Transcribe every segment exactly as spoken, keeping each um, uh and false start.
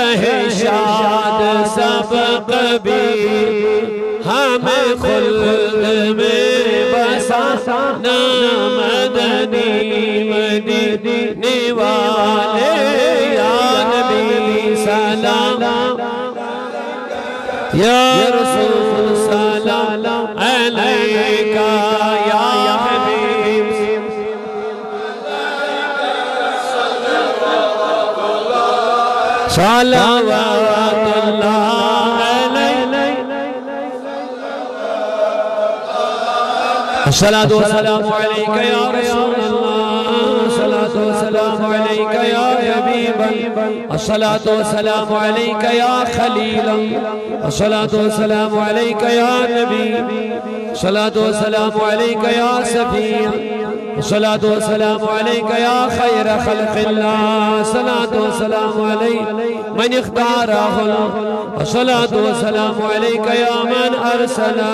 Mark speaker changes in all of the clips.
Speaker 1: رہے شاد سب کبھی ہمیں خلد میں بسانا مدنی مدینے والے یا نبی سلام یا رسول سلام علیکہ یا حبیب صلوات اللہ علیہ الصلاة والسلام علیکہ یا رسول اللہ الصلاة والسلام علیکہ یا حبیب الصلاة والسلام علیکہ یا خلیل الصلاة والسلام علیکہ یا نبی الصلاة والسلام علیکہ یا صفی الصلاة والسلام علیکہ یا خیر خلق اللہ الصلاة والسلام علیکہ من اختارہ الصلاة والسلام علیکہ یا من ارسلہ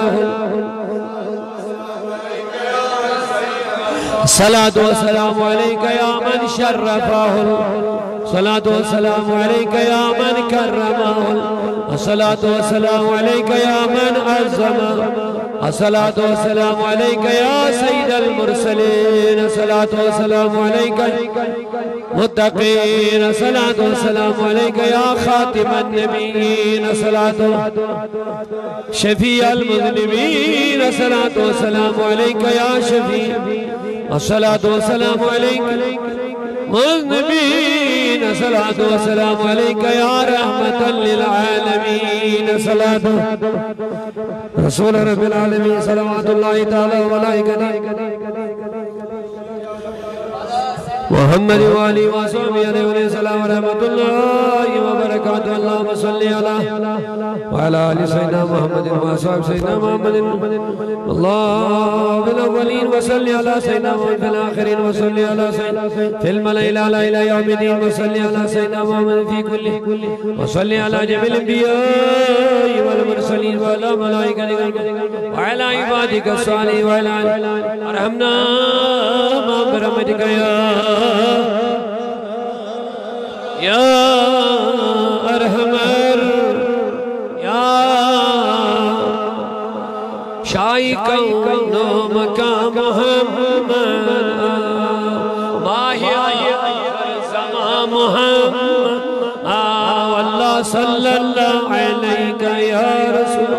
Speaker 1: الصلاة والسلام علیکہ یا من شرفہ الصلاة والسلام علیکہ یا من کرمہ الصلاة والسلام علیکہ یا من عظمہ الصلاة والسلام علیکہ یا سید المرسلین الصلاة والسلام علیکہ متقین الصلاة والسلام علیکہ یا خاتم النبیین الصلاة شفیع المذنبین الصلاة والسلام علیکہ یا شفیع الصلاة والسلام علیکہ مذنبین الصلاة والسلام علیکہ یا رحمتا للعالمین الصلاة رسول رب العالمین صلوات اللہ تعالی و ملائکتہ محمد والی و صحبہ علیہ السلام و رحمت اللہ وبرکاتہ اللہم صلی اللہ وعلا آل سیدنا محمد و صحب سیدنا محمد اللہ بالاولین و صلی اللہ سیدنا محمد فی الاخرین و صلی اللہ سیدنا فی الملائل علی الہ یوم الدین و صلی اللہ سیدنا محمد فی کلی و صلی اللہ جمع الانبیاء والمرسلین وعلا ملائکہ وعلا عبادک الصالحین وعلا ارحمنا ما برحمتک یا یا ارحمر یا شائی کون و مقام محمد ماہی زمان محمد واللہ صلی اللہ علیکہ یا رسول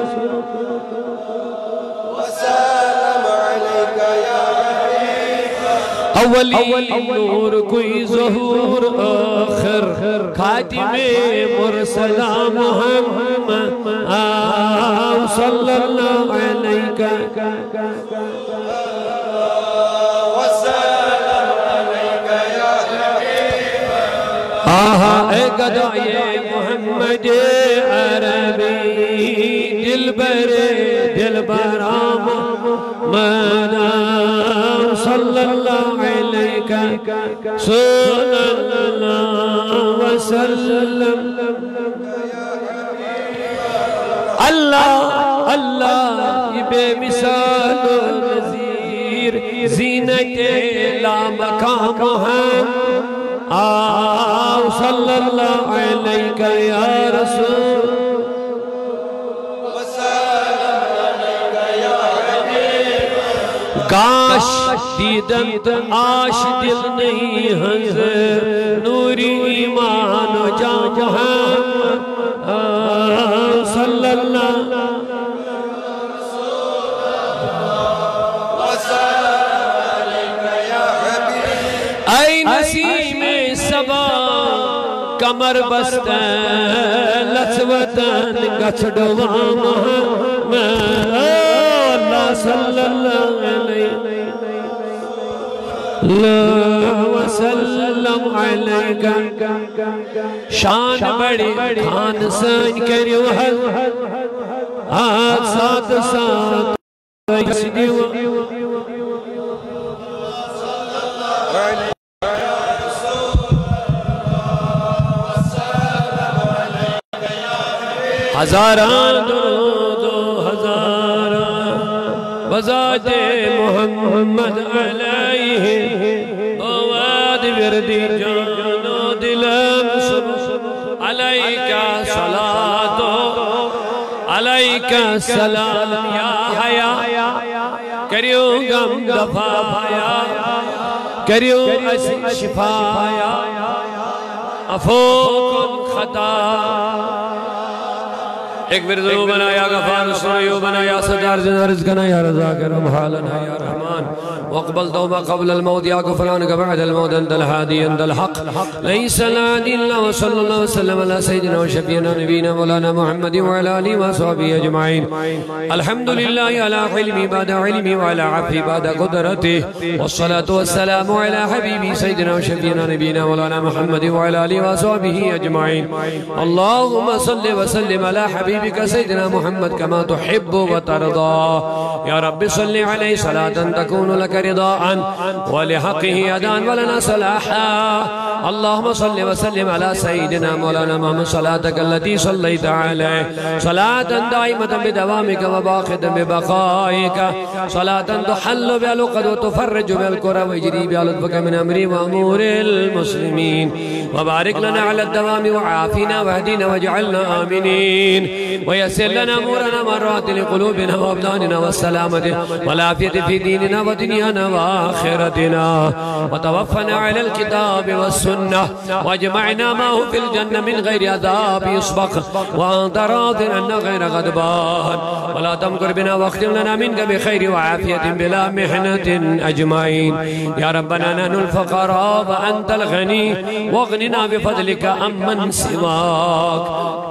Speaker 1: اولی نور کوئی ظہور آخر خاتم مرسلہ محمد صلی اللہ علیکہ آہا اے گدائے محمد عربی دل برے دل برام منا صلی اللہ علیکہ صلی اللہ وسلم اللہ اللہ بے مثال و نظیر زینت لامقام محمد آؤ صلی اللہ علیکہ یا رسول کاش دیدن آش دل نہیں حضر نوری ایمان و جان محمد صلی اللہ اے نسیم سبا کمر بستن لسوتن گچڑوا محمد اللہ صلی اللہ علیہ وسلم علیکہ شان بڑی خان سن کریو حد آت سات سات دیو ہزاران درود و ہزاران بذات محمد علیہ بواد وردی جان و دلم سب علیکہ صلاۃ علیکہ السلام یا حیا کریو غم دفایا کریو اسی شفایا عفو کن خطا ایک بر ذنوب بنا یا غفار سنیو بنا یا ستار جنا رزقنا یا رضا کرم حالنا یا رحمان واقبل توبہ قبل الموت یا غفرانک بعد الموت انت الحادی انت الحق لیس العادی اللہ وصلی اللہ وسلم علی سیدنا و شفینا نبینا مولانا محمد وعلى آلہ وصحبہ اجمعین الحمدللہ علی علمی بعد علمی وعلى عفی بعد قدرتی والصلاة والسلام علی حبیبی سیدنا و شفینا نبینا مولانا محمد وعلى آلہ وصحبہ اجمعین اللہم صلی وسلم علی حبیبک سیدنا محمد کما تحب و ترضا یا رب صلی علیہ صلاة تکون لک رضاء ولحقه أدان ولنا صلاحا اللهم صل وسلم على سيدنا مولانا محمد صلاتك التي صليت عليه صلاة دائمة بدوامك وباقية ببقائك صلاة تحل بها العقد وتفرج بها الكرب ويجري بها لطفك من أمر وأمور المسلمين وبارك لنا على الدوام وعافنا واهدنا واجعلنا آمنين ويسر لنا أمورنا مرات لقلوبنا وأبداننا والسلامة والعافية في ديننا ودنيانا وآخرتنا وتوفنا على الكتاب والسنة واجمعنا معه في الجنة من غير عذاب يسبق وأنت راض عنا غير غضبان ولا تمكر بنا واختم لنا منك بخير وعافية بلا محنة أجمعين يا ربنا نحن الفقراء وأنت الغني واغننا بفضلك أمن سواك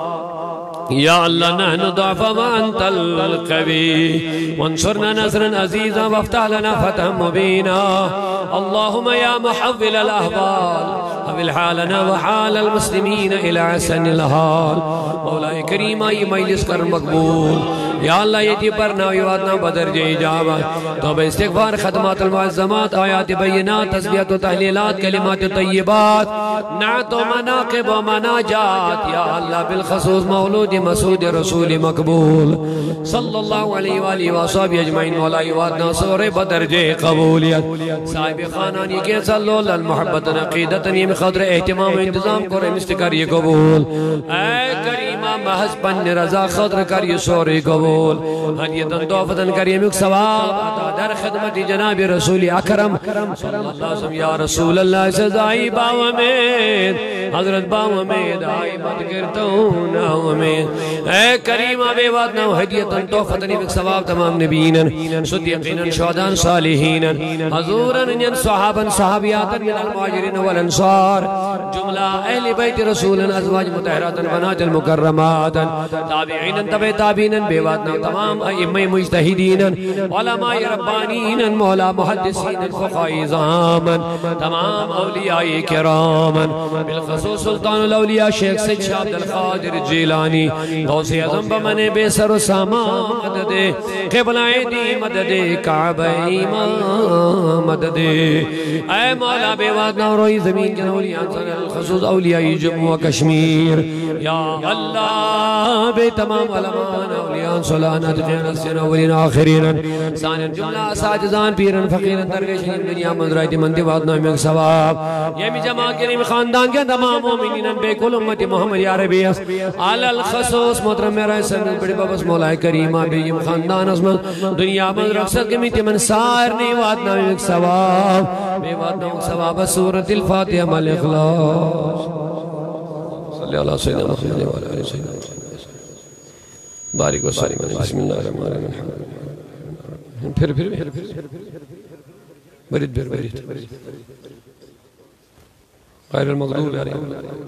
Speaker 1: يا الله نحن ضعف وأنت القوي وانصرنا نصرا عزيزا وافتح لنا فتحا مبينا اللهم يا محول الأحوال حول حالنا وحال المسلمين إلى أحسن الحال مولاي كريم یہ مجلس کر مقبول یا اللہ یہ جی پرنا ویوادنا بدرجہ اجابت توبہ استغفار ختمات المعظمات آیات بینات تسبیحات و تحلیلات کلمات طیبات نعت و مناقب و مناجات یا اللہ بالخصوص مولود مسعود رسول مقبول صلی اللہ علیہ وآلہ وآلہ اجمعین مولا یوادنا سور بدرجہ قبولیت صاحب خانانی کے صلو اللہ المحبت عقیدت نیم خضر احتمام انتظام کو رمستکر یہ قبول اے کریمہ محض پن رضا خضر کر یہ سور قبول حدیتاً توفتاً کریم ایک ثواب عطا در خدمت جناب رسول اکرم صلی اللہ علیہ وسلم یا رسول اللہ سزائی باو امید حضرت باو امید آئی بات کرتا ہوں ناو امید اے کریمہ بے وادنا حدیتاً توفتاً ایک ثواب تمام نبینا صدیقینا شہدان صالحینا حضوراً ان صحاباً صحابیاتاً من المعاجرین والانصار جملہ اہل بیت رسولاً ازواج متحراتاً بنات المکرماتاً تابعینا تبع تابعینا بے وادنا تمام ائمہ مجتہدین علماء ربانین مولا محدثین فقہ عظام تمام اولیاء کرام بالخصوص سلطان الاولیاء شیخ سید شاہ عبد القادر جیلانی غوث اعظم بمن بے سر و سامان مدد قبلہ دی مدد کعبہ ایمان مدد اے مولا بے وادنا روئی زمین جن اولیاء بالخصوص اولیاء جموں و کشمیر یا اللہ بے تمام علمان اولیاء صلانات خیانت سین اولین آخرین سانین جملہ ساجزان پیرن فقیرن درگشین دنیا مندرائی مندی وادنا میں ثواب یہ بھی جماع کریم خاندان کے تمام مومنین بے کل امت محمد یا ربی علی الخصوص محترم میرا سن بڑی بابس مولا کریمہ بے یم خاندان اسمت دنیا مند رخصت کے میتی من سائر نے وادنا میں ثواب بے وادنا میں ثواب سورة الفاتحہ مال اخلاص صلی اللہ سیدنا محمد وعلى آلہ سیدنا بارک و سلیم بسم اللہ الرحمن الرحیم پھر پھر پھر برید برید غیر المغضوب علیہم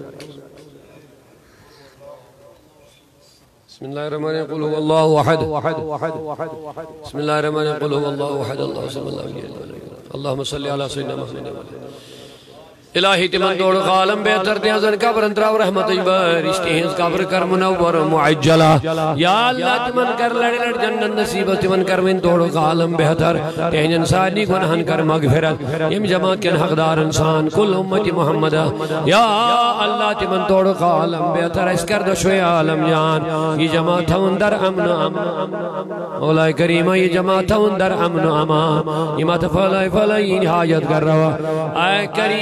Speaker 1: بسم اللہ الرحمن الرحیم قل هو اللہ احد بسم اللہ الرحمن الرحیم قل هو اللہ احد اللہ صلی اللہ علیہ وسلم اللہم صلی علی سیدنا محمد الہی تمن دوڑ غالم بہتر دے حضر قبر انترا و رحمت اجبر اشتہنز قبر کر منور معجلہ یا اللہ تمن کر لڑ لڑ جنن نصیب تمن کر من دوڑ غالم بہتر تہن انسانی گنہن کر مغفرت یم جماعت کے حقدار انسان کل امت محمد یا اللہ تمن دوڑ غالم بہتر اس کر دو شوی عالم جان یہ جماعت ہون در امن امان مولا کریمہ یہ جماعت ہون در امن امان یہ مت فلائی فلائی حاجت کر رہا اے کریمہ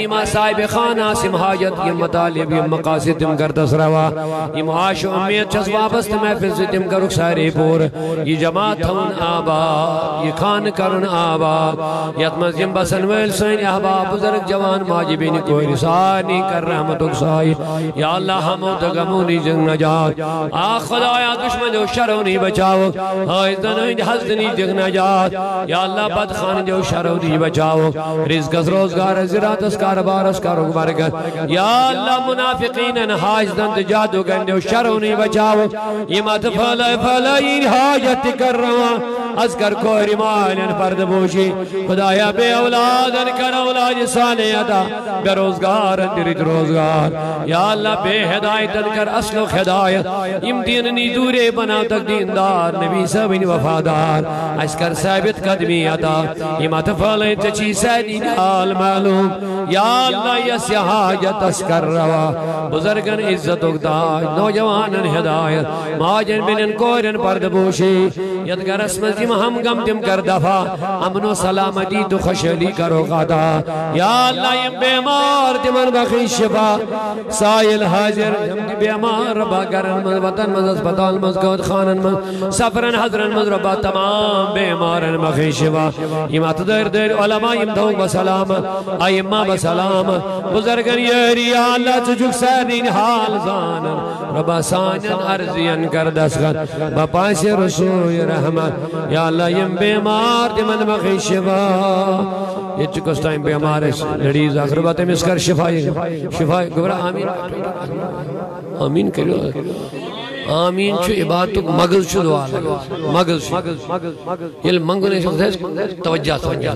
Speaker 1: صاحب خانہ سم حاجت یم مطالب یم مقاصد تم کردس روا یم عاش و امید چس وابست محفل سے تم کرک سارے پور یہ جماعت تھون آباد یہ خان کرن آباد یتمز یم بسن ویل سین احباب بزرگ جوان ماجبین کوئی رسانی کر رحمتک سائی یا اللہ ہمو تگمونی جنگ نجات آہ خدایا دشمن جو شرونی بچاو آئی زنین حسدنی جنگ نجات یا اللہ بدخان جو شرونی بچاو رزق از روزگار زراعت از کاربار از کارو برکت یا اللہ منافقین انحاج دند جادو گندو شرونی بچاو یمت فلائی فلائی حاجت کر رہا از کر کوری مالین پرد بوشی خدایا بے اولادن کر اولاد صالحتا بے روزگار اندرد روزگار یا اللہ بے ہدایتن کر اصل و ہدایت ام دیننی دورے بنا تک دیندار نبی سبین وفادار اس کر ثابت قدمی عطا امت فلین چچی سیدین حال معلوم یا اللہ یس حاجت اس کر روا بزرگن عزت اگداج نوجوانن ہدایت ماجن بنن کورن پرد بوشی یدگر اسمزیم ہم گم دم کر دفع امن و سلامتی تو خوشحالی کرو غدا یا اللہ یم بیمار دمن بخی شفا سائل حاضر یم بیمار ربا کرن مز وطن مز اسپتال مز گود خانن مز سفرن حضرن مز ربا تمام بیمارن بخی شفا یم اتدر در علماء یم دوگ بسلام ایمہ بسلام بزرگن یری یا اللہ چجک سرین حال زانن ربا سانن عرضین کر دسگن بپاس رسول رحمت یا اللہ یم بیمار دمن بخی شفا یہ چکس ٹائم بیمار ہے لڑیز آخر بات ہے مسکر شفائی شفائی گبرہ آمین آمین کرو آمین چھو عبادتو مغز چھو دعا لگا مغز چھو یہ منگو نے شکل ہے توجہ توجہ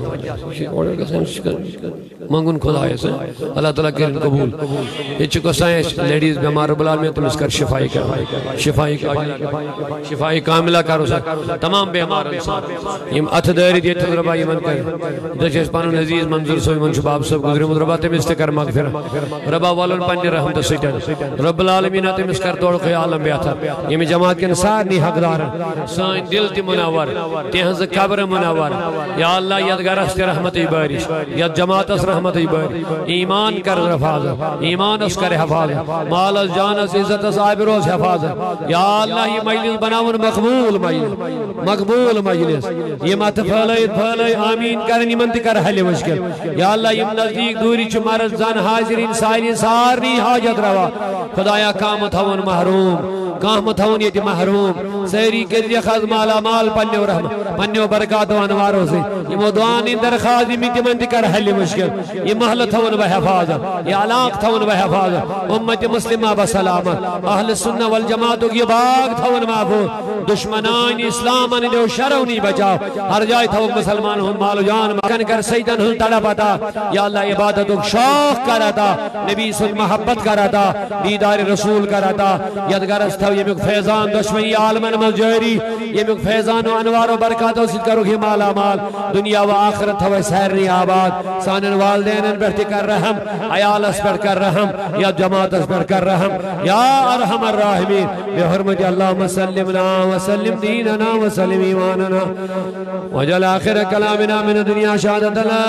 Speaker 1: منگون خدا ہے اللہ تعالیٰ کرن قبول یہ چکو سائنس لیڈیز بیمار رب العالمین تم اس کر شفائی کر شفائی کر شفائی کاملہ کرو سکتا تمام بیمار انسان یہ اتھ داری دیت ربا یہ من کر دشیش پانو نزیز منظور سوئی من شباب سب گزری مد ربا تم استکر مغفر ربا والن پنی رحمت سیٹن رب العالمین تم اس کر توڑ خیالم بیاتا یہ جماعت کے انسان نہیں حق دار سائن دل تی منور تیہنز قبر منور یا اللہ یدگر است رحمت بارش ید جماعت اس رحمت بارش ایمان کر حفاظت ایمان اس کر حفاظت مال اس جان اس عزت اس آبروز حفاظت یا اللہ یہ مجلس بناون مقبول مجلس مقبول مجلس یہ مت پھلائی پھلائی آمین کرنی منتی کر حل مشکل یا اللہ یہ نزدیک دوری چو مرز زن حاضرین سائرین سارنی حاجت روا خدایا کامت ہون محروم کامت ہون یہ محروم سیری کے لیے خز مالا مال پنیو رحم پنیو برکات و انواروں سے یہ مدوانی درخوازی میتی منتی کر حل مشکل یہ محلت ہون بحفاظت یہ علاق تھون بحفاظت امت مسلمہ بسلامت اہل سنہ والجماعت کی باغ تھون محفوظ دشمنان اسلامان جو شرونی بچاؤ ہر جائے تھون مسلمان ہون مال و جان مکن کر سیدن ہون تڑا پتا یا اللہ عبادت شوق کرتا نبی صلی محبت کرتا دیدار رسول کرتا یدگر استھو یہ مک فیضان دشمنی عالمن مجھری یہ مک فیضان و انوار و برکاتوں سے کرو کہ مالا مال دنیا و آخرت ہوئے سہرنی آباد سانن والدین برتی کر رحم عیال اس پر کر رحم یا جماعت اس پر کر رحم یا ارحم الراحمین بحرمت اللہم سلمنا وسلم دیننا وسلم ایماننا وجل آخر کلامنا من دنیا شہادت لا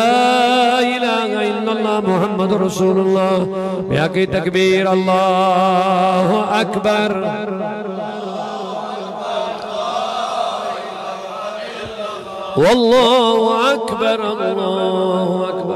Speaker 1: الہ الا اللہ محمد رسول اللہ بیاکی تکبیر اللہ اکبر والله أكبر الله أكبر